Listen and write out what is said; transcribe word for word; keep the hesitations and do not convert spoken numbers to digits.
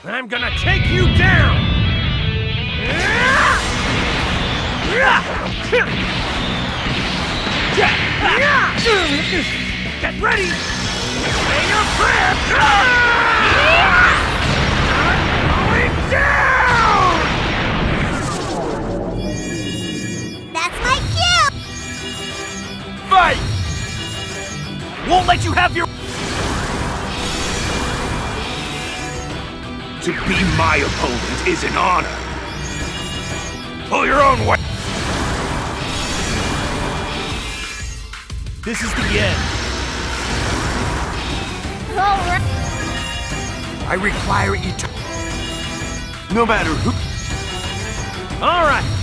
I'm gonna take you down! Get ready! Say your prayer! I'm going down! That's my cue! Fight! Won't let you have your... To be my opponent is an honor. Pull your own way. This is the end. All right. I require eternal. No matter who. All right.